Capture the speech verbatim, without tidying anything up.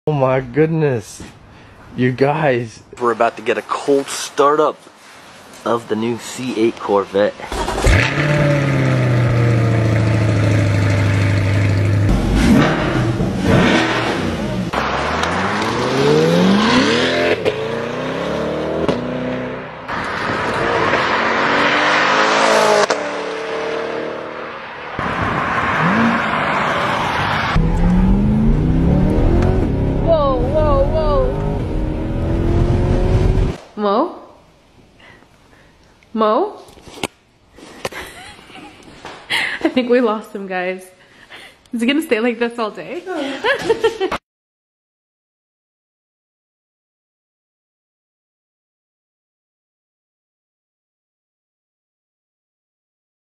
Oh my goodness, you guys. We're about to get a cold startup of the new C eight Corvette. Mo? Mo? I think we lost him, guys. Is he gonna stay like this all day?